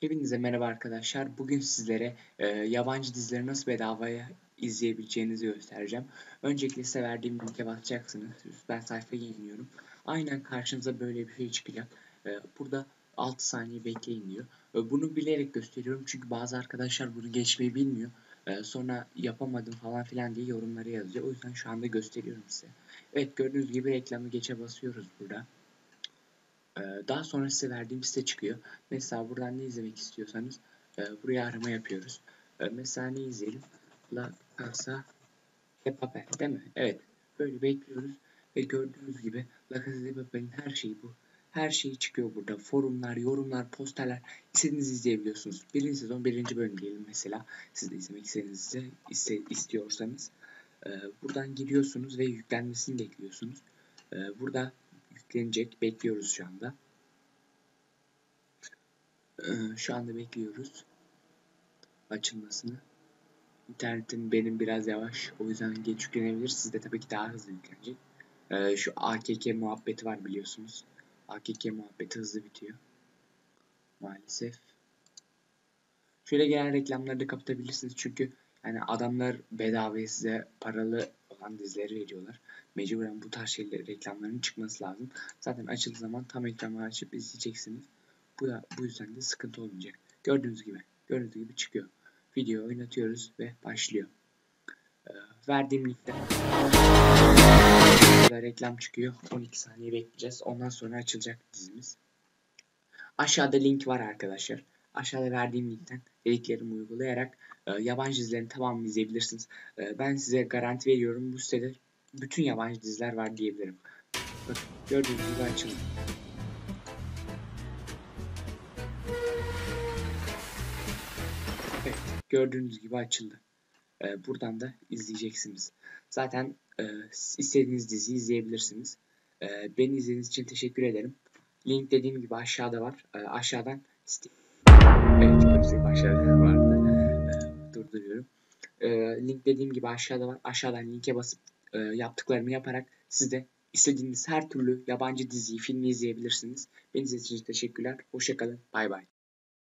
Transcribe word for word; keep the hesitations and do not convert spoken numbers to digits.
Hepinize merhaba arkadaşlar. Bugün sizlere e, yabancı dizileri nasıl bedavaya izleyebileceğinizi göstereceğim. Öncelikle size verdiğim linke basacaksınız. Ben sayfayı yeniliyorum. Aynen karşınıza böyle bir şey çıkacak. E, burada altı saniye bekleyin diyor. E, bunu bilerek gösteriyorum çünkü bazı arkadaşlar bunu geçmeyi bilmiyor. E, sonra yapamadım falan filan diye yorumları yazıyor. O yüzden şu anda gösteriyorum size. Evet, gördüğünüz gibi reklamı geçe basıyoruz burada. Daha sonra size verdiğim site çıkıyor. Mesela buradan ne izlemek istiyorsanız buraya arama yapıyoruz. Mesela ne izleyelim? La Casa de Papel değil mi? Evet. Böyle bekliyoruz ve gördüğünüz gibi La Casa de Papel'in her şeyi bu. Her şeyi çıkıyor burada. Forumlar, yorumlar, posterler. İstediğinizi izleyebiliyorsunuz. Birinci sezon birinci bölüm diyelim mesela. Siz de izlemek istediğinizde iste, istiyorsanız. Buradan giriyorsunuz ve yüklenmesini bekliyorsunuz. Burada yüklenecek. Bekliyoruz şu anda. Şu anda bekliyoruz açılmasını. İnternetim benim biraz yavaş. O yüzden geç yüklenebilir. Sizde tabii ki daha hızlı yüklenecek. Ee, şu A K K muhabbeti var biliyorsunuz. A K K muhabbeti hızlı bitiyor. Maalesef. Şöyle gelen reklamları da kapatabilirsiniz. Çünkü yani adamlar bedavaya size paralı olan dizileri veriyorlar. Mecburen bu tarz şeyler, reklamların çıkması lazım. Zaten açıldığı zaman tam ekranı açıp izleyeceksiniz. Bu, bu yüzden de sıkıntı olmayacak. Gördüğünüz gibi. Gördüğünüz gibi çıkıyor. Video oynatıyoruz ve başlıyor. Ee, verdiğim linkte reklam çıkıyor. on iki saniye bekleyeceğiz. Ondan sonra açılacak dizimiz. Aşağıda link var arkadaşlar. Aşağıda verdiğim linkten dediklerimi uygulayarak e, yabancı dizilerin tamamını izleyebilirsiniz. E, ben size garanti veriyorum, bu sitede bütün yabancı diziler var diyebilirim. Bakın, gördüğünüz gibi açıldı. Evet, gördüğünüz gibi açıldı. E, buradan da izleyeceksiniz. Zaten e, istediğiniz diziyi izleyebilirsiniz. E, beni izlediğiniz için teşekkür ederim. Link dediğim gibi aşağıda var. E, aşağıdan evet, gördüğünüz gibi aşağıda vardı. E, durduruyorum. E, link dediğim gibi aşağıda var. Aşağıdan linke basıp e, yaptıklarımı yaparak siz de istediğiniz her türlü yabancı diziyi, filmi izleyebilirsiniz. Beni izlediğiniz için teşekkürler. Hoşçakalın. Bay bay.